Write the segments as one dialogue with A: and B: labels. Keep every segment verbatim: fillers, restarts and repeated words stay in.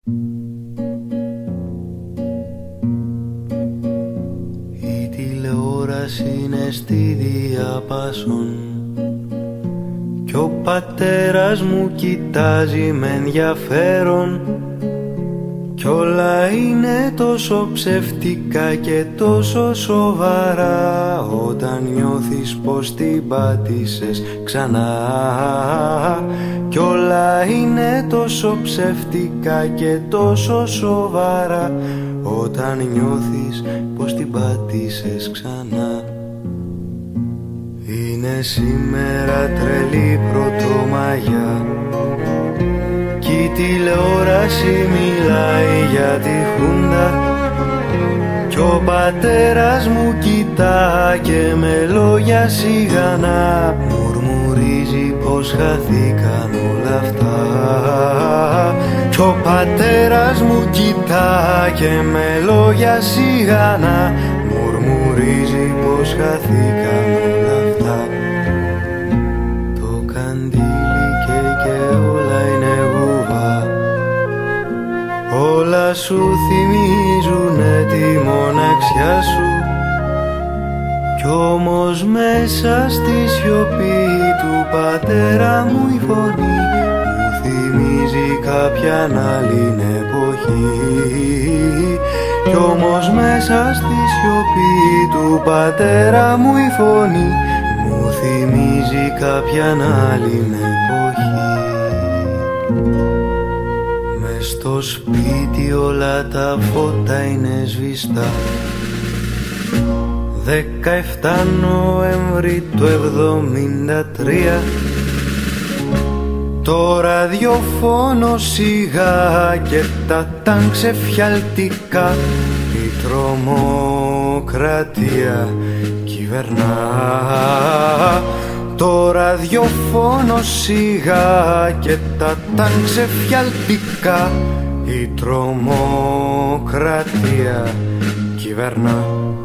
A: Η τηλεόραση είναι στη διαπάσον κι ο πατέρας μου κοιτάζει με ενδιαφέρον κι όλα είναι τόσο ψευτικά και τόσο σοβαρά όταν νιώθεις πως την πάτησες ξανά. Κι όλα είναι τόσο ψευτικά και τόσο σοβαρά όταν νιώθεις πως την πάτησες ξανά. Είναι σήμερα τρελή Πρωτομαγιά κι η τηλεόραση μιλάει για τη Χούντα κι ο πατέρας μου κοιτά και με λόγια σιγανά μουρμουρίζει πως χαθήκαν όλα αυτά. Κι ο πατέρας μου κοιτά και με λόγια σιγανά μουρμουρίζει πως χαθήκαν όλα αυτά. Το καντήλι και όλα είναι γούβα, όλα σου θυμίζουνε τη μοναξιά σου κι όμως μέσα στη σιωπή του πατέρα μου η φωνή μου θυμίζει κάποιαν άλλη εποχή. Κι όμως μέσα στη σιωπή του πατέρα μου η φωνή μου θυμίζει κάποιαν άλλη εποχή. Μες στο σπίτι όλα τα φώτα είναι σβηστά. δεκαεφτά Νοέμβρη του εβδομήντα τρία το ραδιοφώνο σιγά και τα τάγκ ξεφιαλτικά η τρομοκρατία κυβερνά. Το ραδιοφώνο σιγά και τα τάγκ ξεφιαλτικά η τρομοκρατία κυβερνά.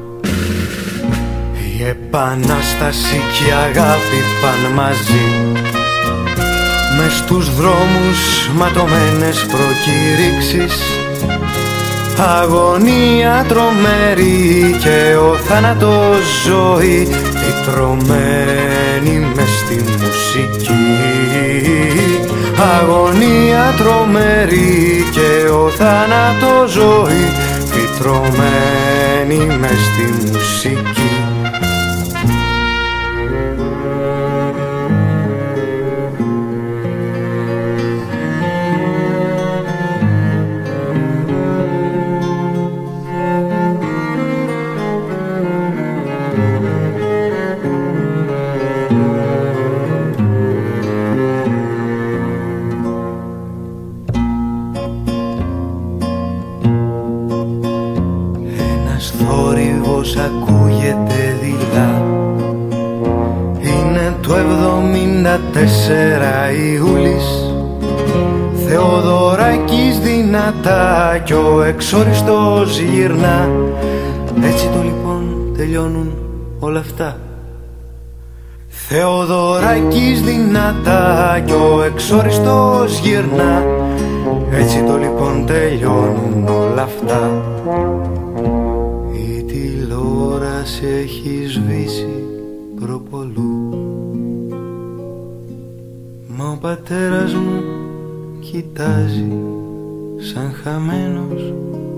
A: Η επανάσταση και η αγάπη παν μαζί μες στους δρόμους ματωμένες προκηρύξεις, αγωνία τρομερή και ο θάνατος ζωή ιτρωμένη μες στη μουσική. Αγωνία τρομερή και ο θάνατος ζωή ιτρωμένη μες στη μουσική. Θόρυβος ακούγεται δειλά. Είναι το εβδομήντα τέσσερα Ιούλης, Θεοδωράκης δυνατά κι ο εξόριστος γυρνά. Έτσι το λοιπόν τελειώνουν όλα αυτά. Θεοδωράκης δυνατά κι ο εξόριστος γυρνά. Έτσι το λοιπόν τελειώνουν όλα αυτά. Η τηλεόραση έχει σβήσει προπολού, μα ο πατέρας μου κοιτάζει σαν χαμένος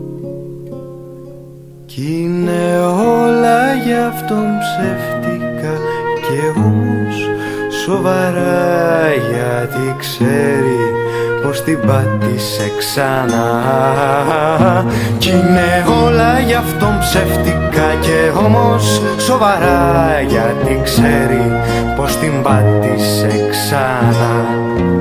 A: κι είναι όλα γι' αυτόν ψεύτικα και όμως σοβαρά, γιατί ξέρει πως την πάτησε ξανά. Κι είναι όλα γι' αυτόν ψεύτικα και όμως σοβαρά, γιατί ξέρει πως την πάτησε ξανά.